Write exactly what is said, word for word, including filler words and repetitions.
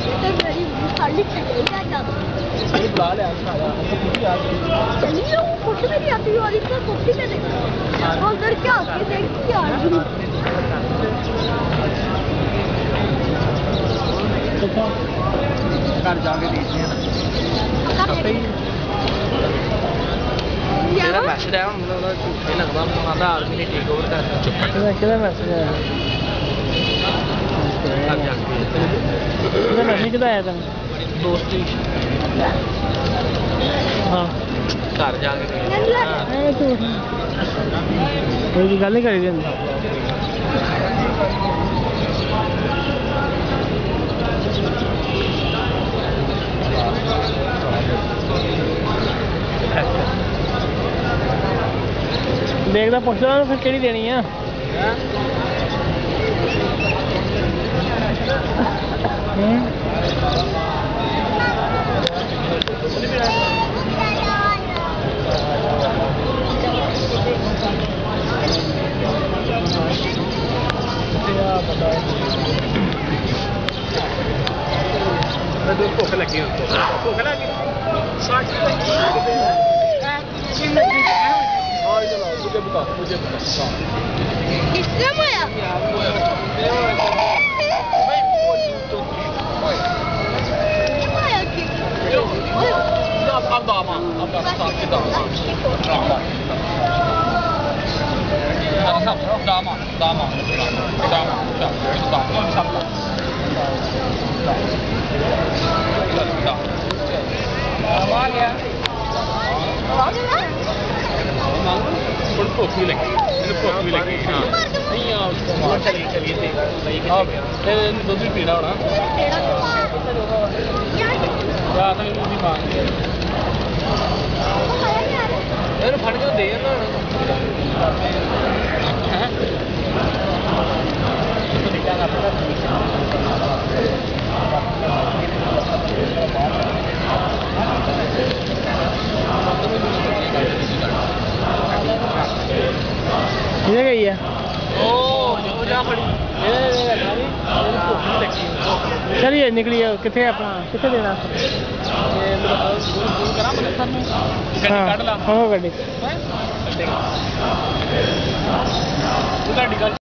बुला लिया चलिए वो फोटो में नहीं आती और इसका फोटो में देखो उधर क्या आके देखती यार घर जाके देखते हैं ना मैसेज आया मतलब झूठे लगता आधा आर्मी ने टेक ओवर कर दिया किहदा मैसेज आया घर जाके किहदा मैसेज किहदा आया तेन दोस्त ही हाँ घर जाके कोई गल नहीं करी दिंदा देखदा पुछदा फिर केड़ी देनी है भुख लगी भुख लगी मुझे बता मुझे बता किसने माया अब दामा अब दामा के दामा दामा दामा दामा आ गया भुख भी लगी भुख भी लगी हाँ नहीं उसको चलिए चलिए दुध भी पीना होना या तो नहीं मांग फट के दे किधर गई है चलिए निकलिए कितने अपना कितने देना हाँ हाँ गड्डी